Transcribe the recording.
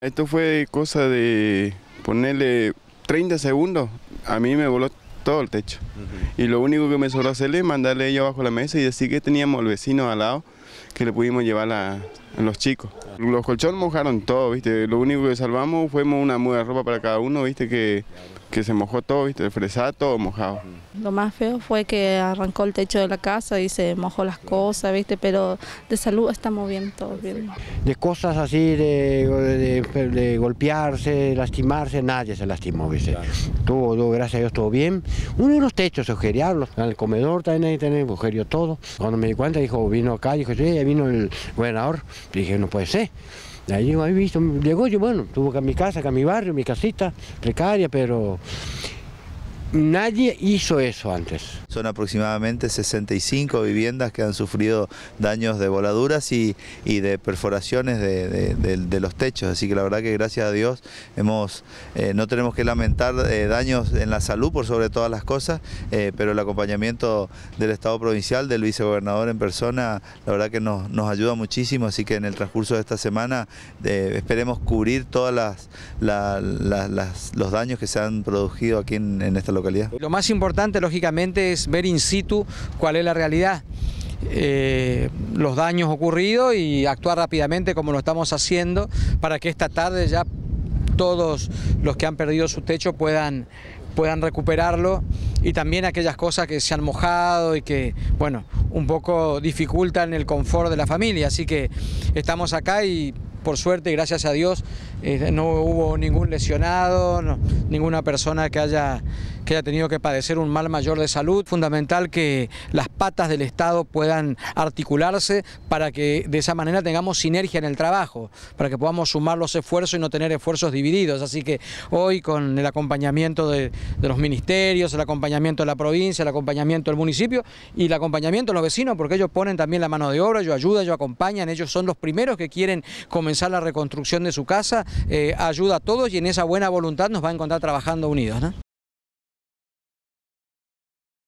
Esto fue cosa de ponerle 30 segundos, a mí me voló todo el techo. Y lo único que me sobró hacerle es mandarle ellos abajo la mesa y decir que teníamos al vecino al lado que le pudimos llevar a los chicos. Los colchones mojaron todo, ¿viste? Lo único que salvamos fue una muda de ropa para cada uno, ¿viste? Que se mojó todo, ¿viste? El fresado todo mojado. Lo más feo fue que arrancó el techo de la casa y se mojó las cosas, ¿viste? Pero de salud estamos bien, todos bien. De cosas así, de golpearse, lastimarse, nadie se lastimó, ¿viste? Claro. Todo, gracias a Dios, todo bien. Uno de los techos agujereados, en el comedor también ahí tenemos agujereado todo. Cuando me di cuenta, vino acá, dijo, sí, ahí vino el gobernador. Dije, no puede ser. Ahí he visto, llegó yo, bueno, tuvo que a mi casa, que a mi barrio, mi casita, precaria, pero nadie hizo eso antes. Son aproximadamente 65 viviendas que han sufrido daños de voladuras y de perforaciones de los techos, así que la verdad que gracias a Dios no tenemos que lamentar daños en la salud por sobre todas las cosas, pero el acompañamiento del Estado provincial, del vicegobernador en persona, la verdad que nos ayuda muchísimo, así que en el transcurso de esta semana esperemos cubrir todas los daños que se han producido aquí en esta localidad. Lo más importante, lógicamente, es ver in situ cuál es la realidad, los daños ocurridos y actuar rápidamente como lo estamos haciendo para que esta tarde ya todos los que han perdido su techo puedan recuperarlo, y también aquellas cosas que se han mojado y que, bueno, un poco dificultan el confort de la familia. Así que estamos acá y por suerte, gracias a Dios, no hubo ningún lesionado, ninguna persona que haya tenido que padecer un mal mayor de salud. Fundamental que las patas del Estado puedan articularse para que de esa manera tengamos sinergia en el trabajo, para que podamos sumar los esfuerzos y no tener esfuerzos divididos. Así que hoy, con el acompañamiento de los ministerios, el acompañamiento de la provincia, el acompañamiento del municipio y el acompañamiento de los vecinos, porque ellos ponen también la mano de obra, ellos ayudan, ellos acompañan, ellos son los primeros que quieren comenzar la reconstrucción de su casa, ayuda a todos, y en esa buena voluntad nos va a encontrar trabajando unidos, ¿no?